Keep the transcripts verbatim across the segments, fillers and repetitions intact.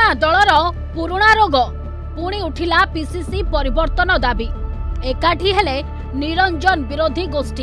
पुराणा दलर पुराणा रोग पुणी उठिला पीसीसी परिवर्तन दाबी एकाठी हेले निरंजन विरोधी गोष्ठी।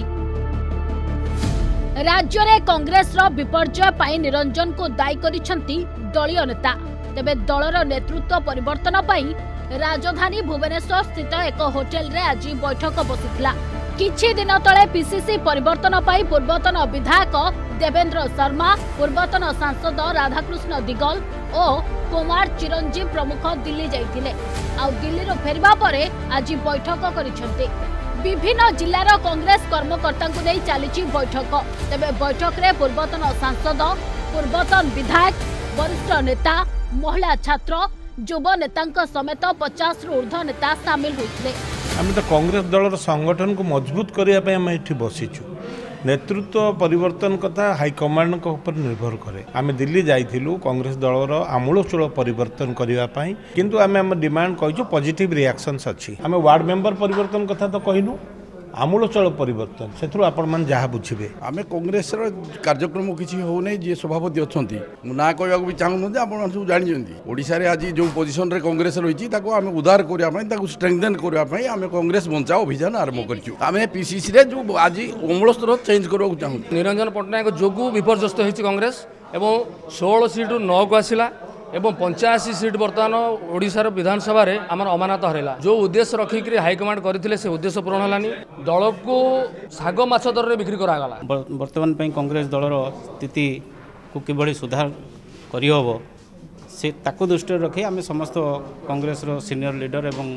राज्य में कांग्रेस विपर्जय पाई निरंजन को दायी करिसेंती दलीय नेता। तेबे दलर नेतृत्व परिवर्तन पाई राजधानी भुवनेश्वर स्थित एक होटेल रे आज बैठक बसिथिला। किछि दिन तले पीसीसी परिवर्तन पाई पूर्वतन विधायक देवेंद्र शर्मा, पूर्वतन सांसद राधाकृष्ण दिगल और कुमार चिरंजीव प्रमुख दिल्ली जाइथिले। आ दिल्ली रो फेरबा परे आज बैठक करिसेंती। विभिन्न जिलार कांग्रेस कर्मकर्ता को नहीं चली बैठक। तेबे बैठक रे पूर्वतन सांसद, पूर्वतन विधायक, वरिष्ठ नेता, महिला छात्र, युव नेता समेत पचास रु ऊर्ध्व नेता सामिल होते। आम तो कांग्रेस दल संगठन को मजबूत करने आम ये बसीचु। नेतृत्व परिवर्तन कथा हाईकमांड ऊपर निर्भर करे। आम दिल्ली जाइलु कांग्रेस दलर आमूलचूल परिवर्तन करने किंतु आम आम डिमांड कहीचु पॉजिटिव रिएक्शंस अच्छी। आम वार्ड मेंबर परिवर्तन कथा तो कहनु आमूलचूल परिवर्तन से आपण मैंने जहाँ बुझे। आम कांग्रेस कार्यक्रम किसी हो नहीं जी सभापति अच्छा ना कहवाक भी चाहूँ आप सब जानते ओडिशा रे आज जो पोजिशन रे कांग्रेस रही आम उद्धार करने स्ट्रेंथेन करने आम कांग्रेस बंचाओ अभियान आरंभ करें। पीसीसी रे जो आज अमूल स्तर चेंज करने चाहूँ। निरंजन पट्टनायक जो विपर्यस्त होती कांग्रेस एवं षोल सीट्रु नौ को आसला एवं पंचाशी सीट बर्तमान ओडिशार विधानसभा रे आमर अमानत हरला। जो उद्देश्य रखिक हाईकमांड करते से उद्देश्य पूरण हलानी। दल को साग माछ दर रे बिक्री करागला। बर्तमान कांग्रेस दलर स्थिति को किभली सुधार करहब से ताकू दृष्टि रखी आम समस्त कांग्रेस रो सीनियर लीडर एवं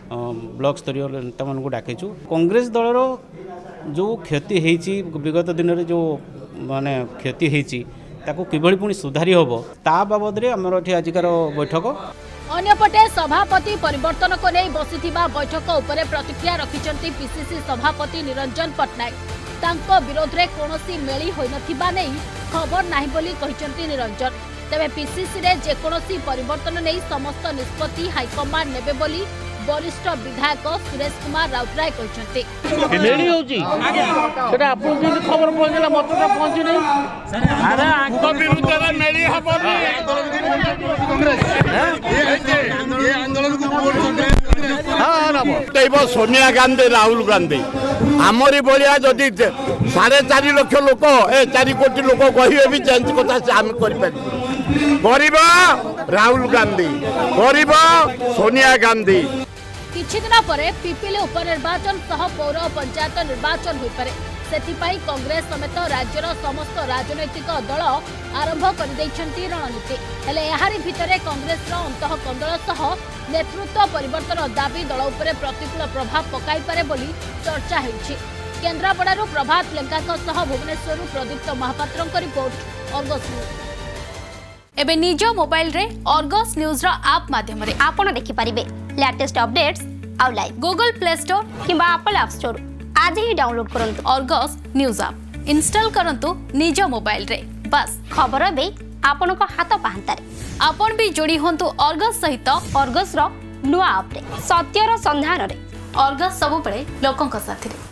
ब्लॉक स्तरीय नेता मान को डाकिचु। कांग्रेस दलर जो क्षति होती विगत दिन में जो माने क्षति होती ताकू किभली पुणी सुधारी हम ता बाबद रे हमर एठी आजिकार बैठक। अन्यपटे सभापति परिवर्तन को नहीं बसिथिबा बैठक उपरे प्रतिक्रिया रखिचंती पीसीसी सभापति निरंजन पट्टनायक। तांको विरोध रे कोनोसी मेली होई नथिबा नै खबर नाही बोली कहिचंती निरंजन। तबे पीसीसी रे जे कोनोसी परिवर्तन नै समस्त निष्पत्ति हाईकमांड नेबे बोली वरिष्ठ विधायक सुरेश कुमार राउतराय कहते। मेली होची सेटा आपन जे खबर पहुंचला मत पहुंची नै। अरे आंको विरुद्ध रे मेली हबनी कांग्रेस ये आंदोलन को हां ना तेबो सोनिया गांधी, राहुल गांधी हमरी बलिया जदी साढ़े चार लाख लोक ए चार कोटी लोक कहिए भी चेंज कथा से हम करि पारि गरीब राहुल गांधी, गरीब सोनिया गांधी। किछि दिन परे पिपिले उपनिर्वाचन सह पौर पंचायत निर्वाचन होई पारे। सेथिपाई कांग्रेस समेत राज्यर समस्त राजनैतिक दल आरंभ कर दैछंती रणनीति। हेले एहारी भितरे कांग्रेस रो अंतः कंदल सह नेतृत्व परिवर्तन दाबी दल उपरे प्रतिकूल प्रभाव पकाई पारे बोली चर्चा हेउछि। केन्द्रापड़ारू प्रभात लेंका सह भुवनेश्वररू प्रदीप्त महापात्रक रिपोर्ट, अर्गस न्यूज। एबे निज मोबाइल रे अर्गस न्यूज रो ऐप माध्यम रे आपण देखि परिबे लेटेस्ट अपडेट्स आउ लाइव गूगल प्ले स्टोर किबा एप्पल ऐप स्टोर आज ही डाउनलोड करंतु अर्गस न्यूज ऐप इंस्टॉल करंतु निज मोबाइल रे। बस खबर बे आपण को हाथ पाहंतारे आपण भी जोड़ी होंतु अर्गस सहित अर्गस रो नुआ ऐप रे सत्यर संधान रे। अर्गस सब बळे लोकन का साथी रे।